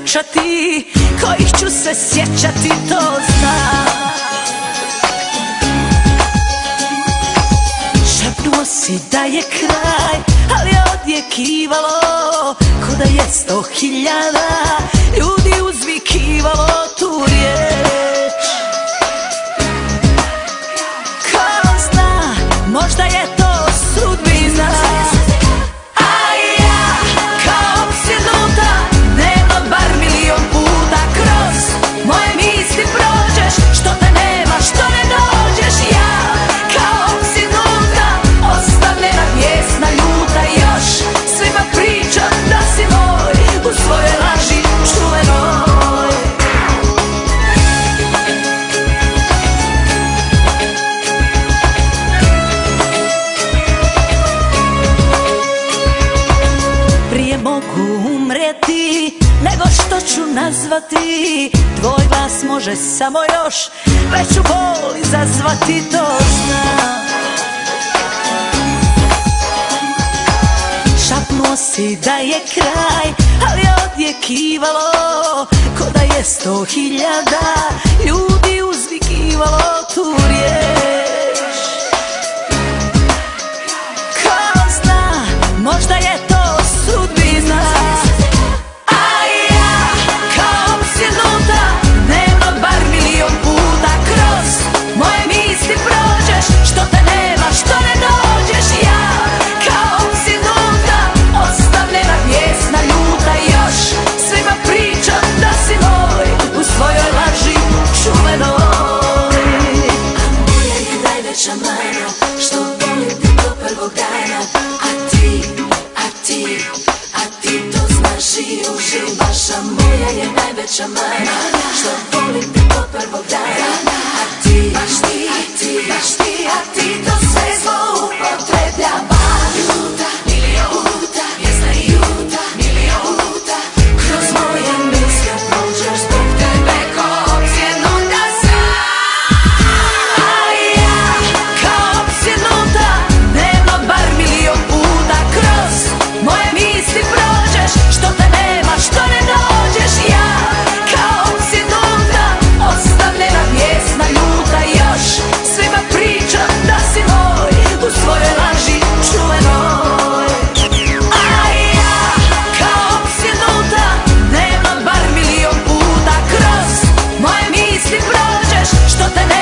pričati, kojih ću se sjećati, to znam. Šapnuo si da je kraj, ali je odjekivalo ko da je 100.000 ljudi uzvikivalo tu riječ. Ko zna, možda je to sudbina. Mogu umrijeti nego što ću nazvati, tvoj glas može samo još veću bol izazvati, to znam. Šapnuo si da je kraj, ali je odjekivalo ko da je 100.000 ljudi uzvikivalo tu riječ. Ko zna, možda je to sudbina. A ja kao opsjednuta dnevno bar milion puta kroz moje misli prođeš, što te nema, što ne dođeš. Ja kao opsjednuta ostavljena pjesna ljuta, još svima pričam da si moj u svojoj laži čuvenoj. A moja je najveća mana što volim te do prvog dana, a ti to znaš i uživaš. A moja je najveća mana što volim te do prvog dana, a ti to sve zloupotrebljavaš. Ljuta, milion puta, pjesna i ljuta, milion puta, kroz moje misle prođeš zbog tebe ko opsjednuta sam. A ja kao opsjednuta dnevno bar milion puta kroz moje misli prođeš, što te nema, što ne dođeš. Ja kao opsjednuta ostavljena pjesna ljuta, još svima pričam da si moj u svojoj laži čuvenoj. A ja kao opsjednuta dnevno bar milion puta kroz moje misli prođeš, što te nema,